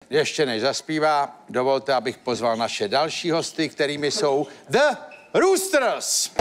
ještě než zaspívá, dovolte, abych pozval naše další hosty, kterými jsou The Roosters.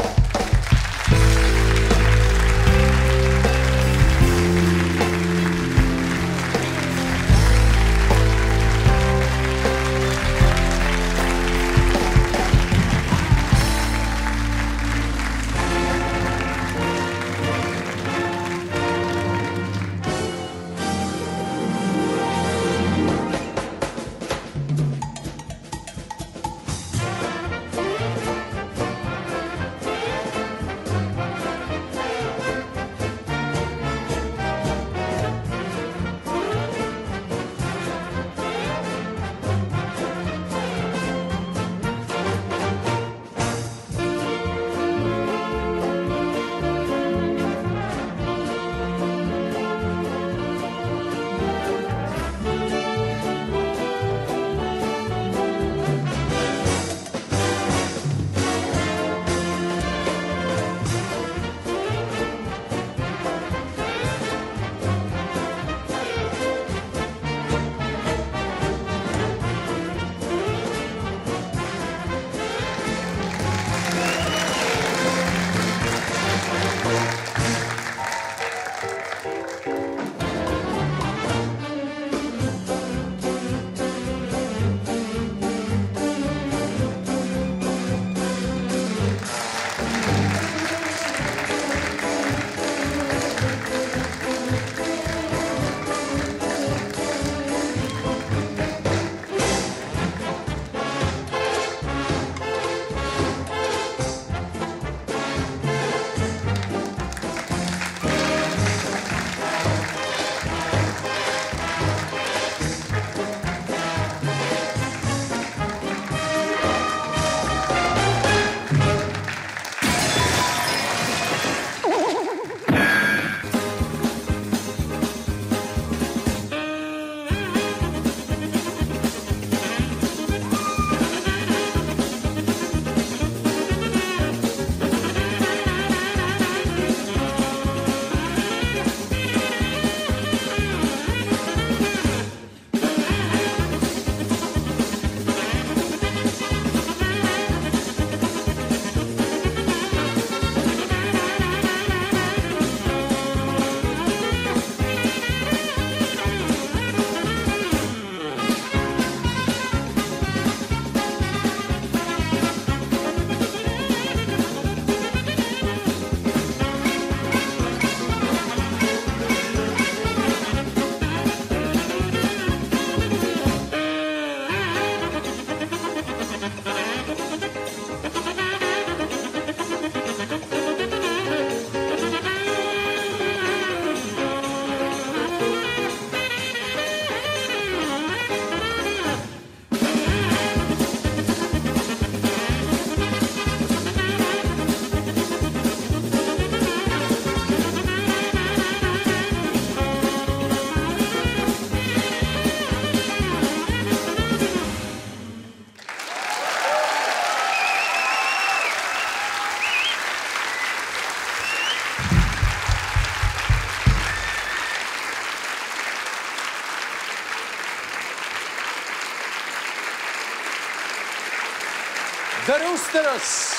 The Roosters.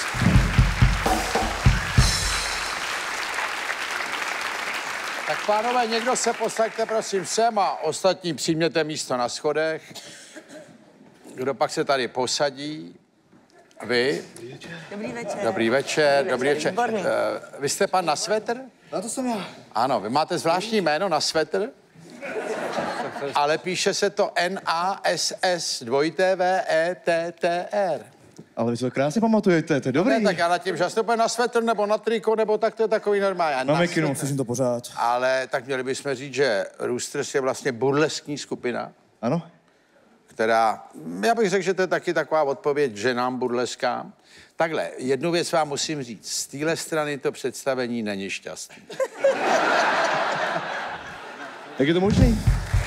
Tak pánové, někdo se posaďte prosím sem a ostatní přijměte místo na schodech. Kdo pak se tady posadí? Vy? Dobrý večer. Dobrý večer, dobrý večer. Vy jste pan na svetr? No to jsem já. Ano, vy máte zvláštní jméno na svetr, ale píše se to NASS VETTR. Ale vy to krásně pamatujete, to je dobrý. Ne, tak já nad tím, že jste na svetr nebo na triko, nebo tak to je takový normální. Na mikinu, slyším to pořád. Ale tak měli bychom říct, že Roosters je vlastně burleskní skupina. Ano? Která, já bych řekl, že to je taky taková odpověď ženám burleskám. Takhle, jednu věc vám musím říct. Z téhle strany to představení není šťastný. Jak je to možný?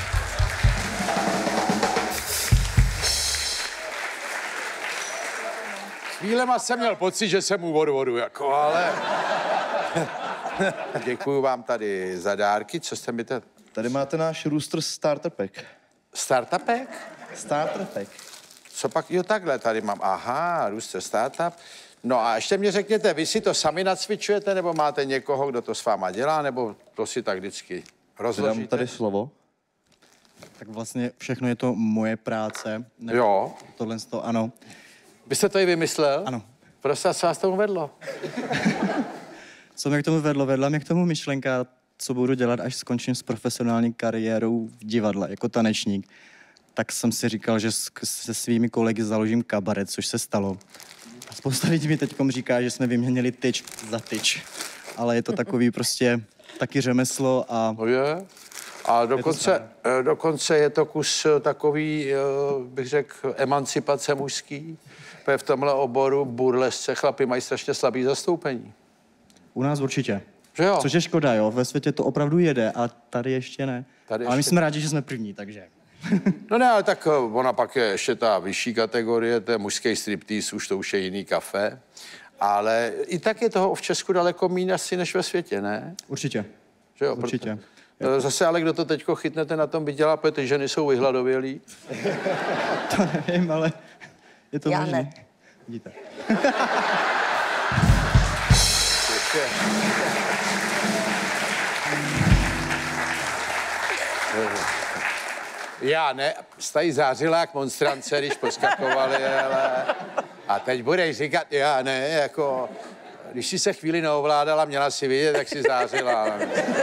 Chvílema jsem měl pocit, že jsem mu vodu, jako, ale... Děkuju vám tady za dárky, co jste mi to... Tady máte náš Roosters Starter Pack. Startupek? Starterpack. Co pak? Jo, takhle tady mám. Aha, Rooster Startup. No a ještě mě řekněte, vy si to sami nacvičujete, nebo máte někoho, kdo to s váma dělá, nebo to si tak vždycky Dám rozložíte? tady slovo. Tak vlastně všechno je to moje práce. Jo. Tohle to ano. Vy jste to i vymyslel? Ano. Prostě co vás tomu vedlo? Co mě k tomu vedlo? Vedla mě k tomu myšlenka, co budu dělat, až skončím s profesionální kariérou v divadle jako tanečník. Tak jsem si říkal, že se svými kolegy založím kabaret, což se stalo. A spousta lidí mi teď říká, že jsme vyměnili tyč za tyč. Ale je to takový prostě taky řemeslo a No je. A dokonce je to kus takový, bych řekl, emancipace mužský. Protože v tomhle oboru burlesce chlapi mají strašně slabý zastoupení. u nás určitě. Že jo? Což je škoda, jo. Ve světě to opravdu jede a tady ještě ne. Tady Ale my ještě- jsme rádi, že jsme první, takže... No ne, ale tak ona pak je ještě ta vyšší kategorie, to je mužský striptease, už to už je jiný kafe. Ale i tak je toho v Česku daleko méně asi než ve světě, ne? Určitě. Že jo? Určitě. Zase ale kdo to teďko chytnete na tom vydělá, protože ty ženy jsou vyhladovělí. To nevím, ale je to Já možné. ne. Vidíte. Já ne, stají zářila jak monstrance, když poskakovali, ale... A teď budeš říkat, já ne, jako... Když si se chvíli neovládala, měla si vidět, jak si zářila.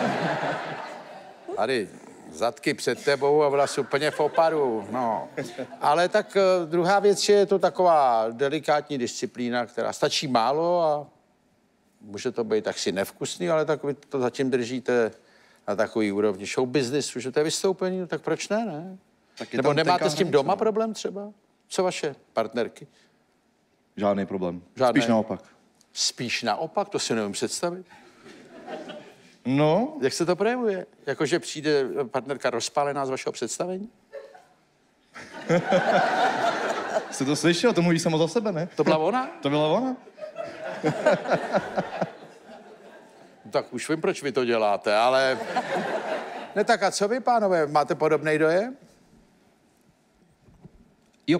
Tady zadky před tebou a vlas úplně v oparu, no. Ale tak druhá věc je to taková delikátní disciplína, která stačí málo a může to být taksi nevkusný, ale tak vy to zatím držíte na takový úrovni show businessu, že to je vystoupení, no tak proč ne, ne? Tak je Nebo tam nemáte tenká s tím hranice, doma no. problém třeba? Co vaše partnerky? Žádný problém. Žádný. Spíš naopak. Spíš naopak, to si nevím představit. No, Jak se to projevuje? Jakože přijde partnerka rozpálená z vašeho představení? jste to slyšel, to mluví samo za sebe, ne? To byla ona? To byla ona? No, tak už vím, proč vy to děláte, ale... Ne, tak a co vy, pánové, máte podobný dojem? Jo.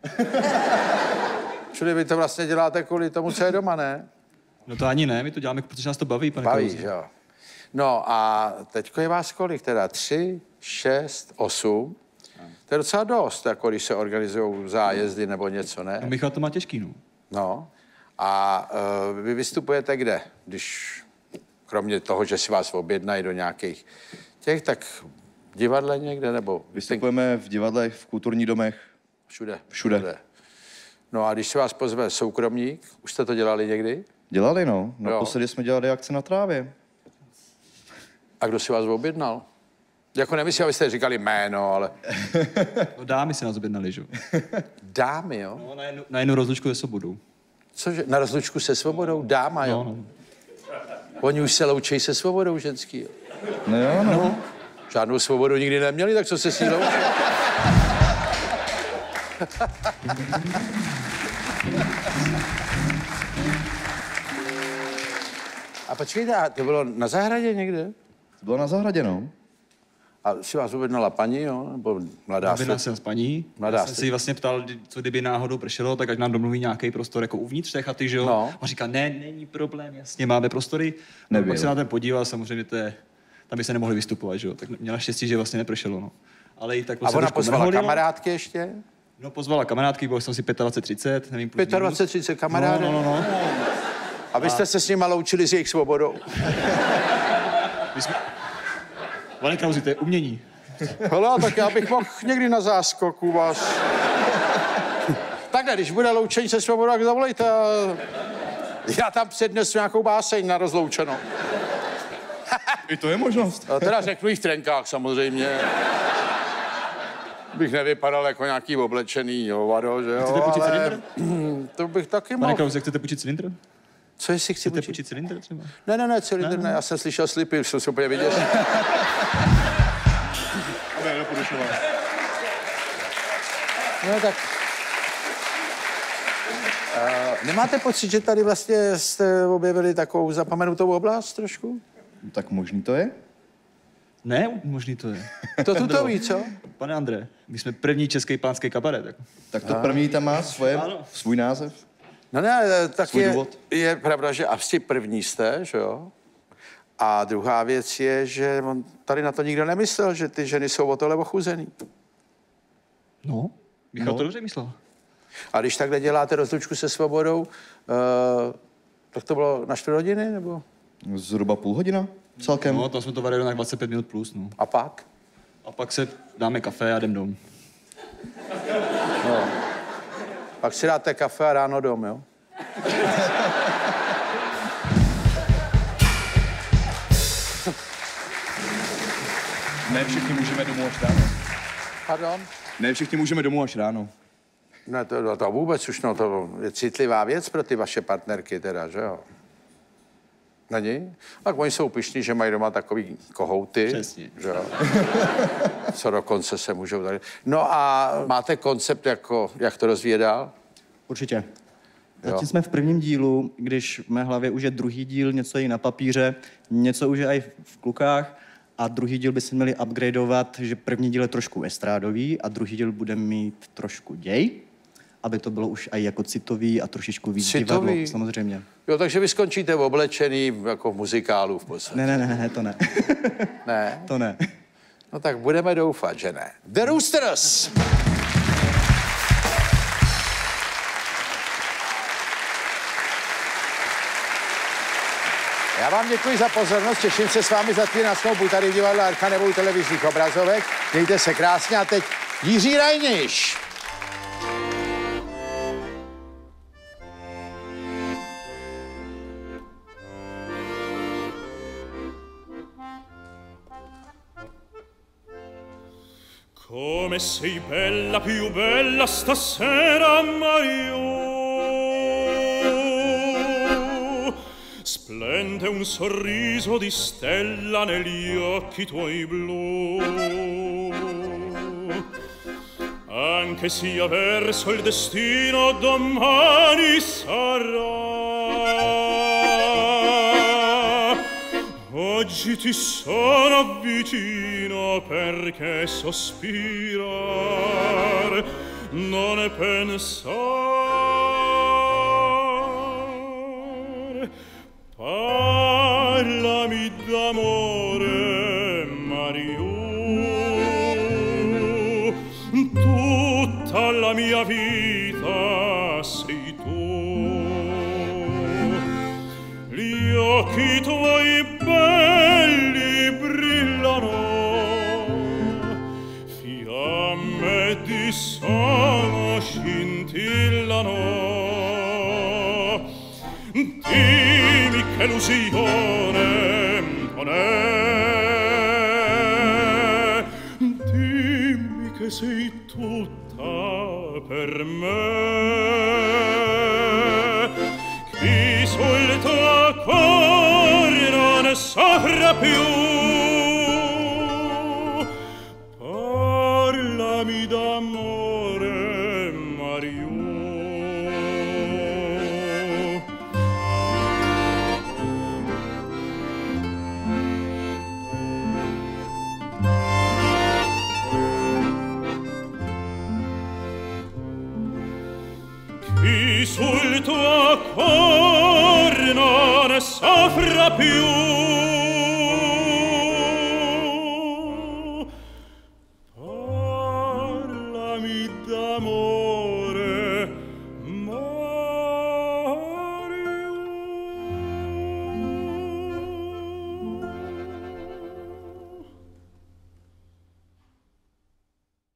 Čili vy to vlastně děláte kvůli tomu, co je doma, ne? No to ani ne, my to děláme, protože nás to baví, pane Baví, Klausi. že jo. No a teďko je vás kolik teda? 3, 6, 8? To je docela dost, jako když se organizují zájezdy nebo něco, No, ne? Michal to má těžký, no. No. A vy vystupujete kde? Když, kromě toho, že si vás objednají do nějakých těch, tak v divadle někde, nebo Vystupujeme v divadlech, v kulturních domech. všude? Všude. No a když se vás pozve soukromník, už jste to dělali někdy? Dělali, no. Naposledy jsme dělali akce na trávě. A kdo si vás objednal? Jako nemyslím, abyste říkali jméno, ale No dámy se nás objednali, že jo. dámy, jo? No, na jednu rozlučku se Svobodou. Cože, na rozlučku se svobodou? Dáma, jo? No, no. Oni už se loučejí se svobodou ženský, jo? No jo, no. Žádnou svobodu nikdy neměli, tak co se s ní loučí? A počkejte, a to bylo na zahradě někde? To bylo na zahradě, no. A si vás objednala paní, jo? Nebo mladá Objednal jsem s paní. Mladá Já jsem jste. si vlastně ptal, co kdyby náhodou pršelo, tak ať nám domluví nějaký prostor jako uvnitř té chaty, že jo. No. A říká, ne, není problém, jasně, máme prostory. No, Nebyl. pak se na ten podíval, samozřejmě to je, tam by se nemohli vystupovat, že jo. Tak měla štěstí, že vlastně nepršelo, no. Ale i tak A prostě ona trošku pozvala mrholilo. kamarádky ještě? No, pozvala kamarádky, bylo jsem si 25-30, nevím, plus 25-30 kamarádů? No. A vy jste se s nima loučili s jejich svobodou? Pane Krausi, to je umění. Hele, tak já bych mohl někdy na záskoku vás. Takhle, když bude loučení se svobodou, tak zavolejte. Já tam přednesu nějakou báseň na rozloučenou. I to je možnost. A teda řeknu i v trenkách samozřejmě. Bych nevypadal jako nějaký oblečený hovado, že jo? Chcete půjčit ale cylindr? To bych taky Pane mohl. Krausi, chcete půjčit cylindr? Co jestli chci Chcete půjčit? půjčit cylindr třeba? Ne, cylindr ne, já jsem slyšel slipy, už jsem se úplně viděl. No tak... Nemáte pocit, že tady vlastně jste objevili takovou zapomenutou oblast trošku? Tak možný to je? Ne, možný to je. To tu to ví, co? Pane Andre, my jsme první český pánský kabaret. Jako. Tak to první tam má svůj název. No ne, tak Svůj důvod. je pravda, že asi první jste, že jo? A druhá věc je, že on tady na to nikdo nemyslel, že ty ženy jsou o tohle ochuzený. No, Michal to dobře myslel. A když takhle děláte rozlučku se Svobodou, tak to bylo na 4 hodiny, nebo? Zhruba půl hodina celkem. No, tam jsme to varili na 25 minut plus, no. A pak? A pak se dáme kafe a jdem domů. No. Pak si dáte kafe a ráno dom, jo? Ne všichni můžeme domů až ráno. Pardon? Ne všichni můžeme domů až ráno. Ne, to vůbec už, no, to je citlivá věc pro ty vaše partnerky teda, že jo? Není? Tak oni jsou pyšní, že mají doma takový kohouty. Přesně. Že jo? Co dokonce se můžou tady. No a máte koncept, jako, jak to rozvíjet dál? Určitě. Zatím jsme v prvním dílu, když v mé hlavě už je druhý díl, něco je i na papíře, něco už je i v klukách a druhý díl by se měli upgradeovat, že první díl je trošku estrádový a druhý díl bude mít trošku děj, aby to bylo už i jako citový a trošičku víc divadlo, samozřejmě. Jo, takže vy skončíte oblečený jako v muzikálu v podstatě. Ne, to ne. Ne? To ne. No tak budeme doufat, že ne. The Roosters! Já vám děkuji za pozornost, těším se s vámi za chvíli na snoubu tady v divadle Archa nebo u televizních obrazovek. Mějte se krásně a teď Jiří Rajniš. Come sei bella, più bella stasera, Mario. Splende un sorriso di stella negli occhi tuoi blu. Anche sia verso il destino domani sarà. Oggi ti sono vicino perché sospirar non è pensar. Parlami d'amore, Mario. Tutta la mia vita sei tu. Gli occhi tuoi belli brillano, fiamme di sono scintillano. Dimmi che illusione non è, dimmi che sei tutta per me. Chi sul tuo cuore non soffra più, parlami d'amore, Mario. Chi sul tuo cuore non soffra più, parlami d'amore.